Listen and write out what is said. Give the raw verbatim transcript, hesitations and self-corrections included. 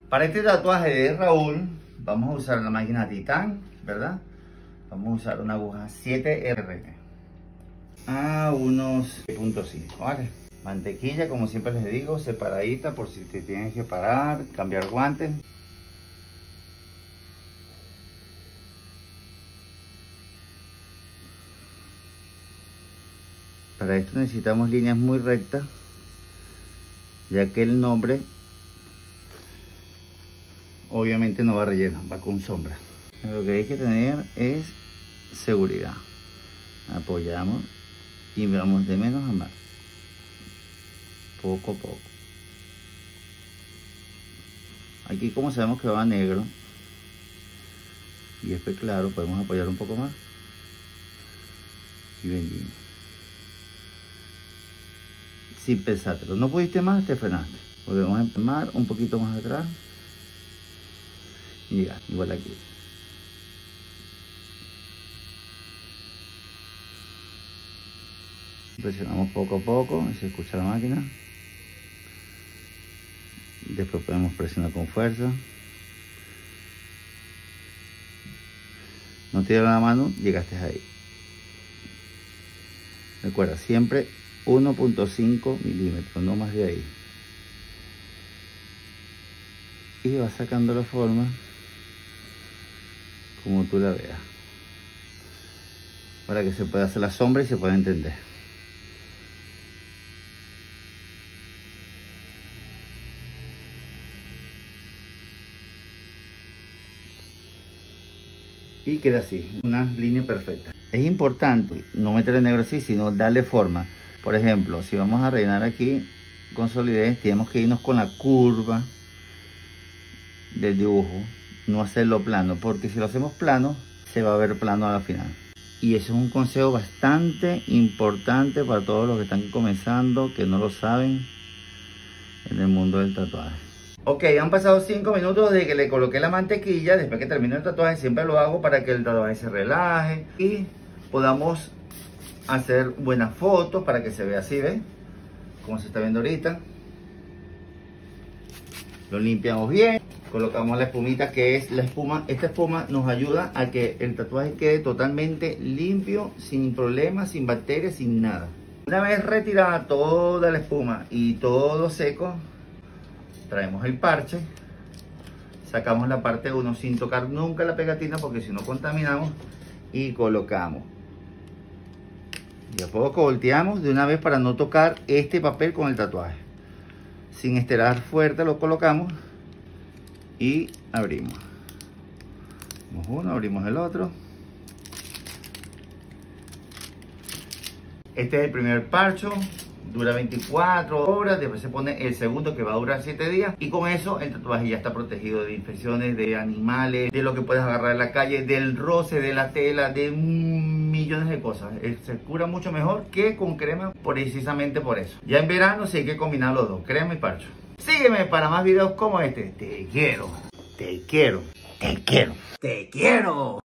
Para este tatuaje de Raúl vamos a usar la máquina Titán, ¿verdad? Vamos a usar una aguja siete R a unos punto cinco, ¿vale? Mantequilla, como siempre les digo, separadita por si te tienes que parar, cambiar guantes. Para esto necesitamos líneas muy rectas, ya que el nombre obviamente no va relleno, va con sombra. Lo que hay que tener es seguridad. Apoyamos y vamos de menos a más, poco a poco. Aquí, como sabemos que va negro y este claro, podemos apoyar un poco más y vendimos sin pesártelo. No pudiste más, te frenaste. Volvemos a empalmar un poquito más atrás y ya, igual aquí. Presionamos poco a poco, se escucha la máquina. Después podemos presionar con fuerza. No tiras la mano, llegaste ahí. Recuerda, siempre uno punto cinco milímetros, no más de ahí. Y vas sacando la forma como tú la veas, para que se pueda hacer la sombra y se pueda entender. Y queda así, una línea perfecta. Es importante no meter el negro así, sino darle forma. Por ejemplo, si vamos a rellenar aquí con solidez, tenemos que irnos con la curva del dibujo, no hacerlo plano, porque si lo hacemos plano, se va a ver plano a la final. Y eso es un consejo bastante importante para todos los que están comenzando, que no lo saben en el mundo del tatuaje. Ok, han pasado cinco minutos desde que le coloqué la mantequilla. Después que termino el tatuaje, siempre lo hago para que el tatuaje se relaje y podamos hacer buenas fotos para que se vea así, ¿ven? Como se está viendo ahorita. Lo limpiamos bien, colocamos la espumita, que es la espuma. Esta espuma nos ayuda a que el tatuaje quede totalmente limpio, sin problemas, sin bacterias, sin nada. Una vez retirada toda la espuma y todo seco, traemos el parche, sacamos la parte uno sin tocar nunca la pegatina, porque si no contaminamos, y colocamos. Y a poco volteamos de una vez para no tocar este papel con el tatuaje. Sin estirar fuerte lo colocamos y abrimos. Abrimos uno, abrimos el otro. Este es el primer parcho. Dura veinticuatro horas, después se pone el segundo, que va a durar siete días, y con eso el tatuaje ya está protegido de infecciones, de animales, de lo que puedes agarrar en la calle, del roce, de la tela, de millones de cosas. Se cura mucho mejor que con crema, precisamente por eso. Ya en verano sí hay que combinar los dos, crema y parcho. Sígueme para más videos como este. Te quiero, te quiero, te quiero, te quiero.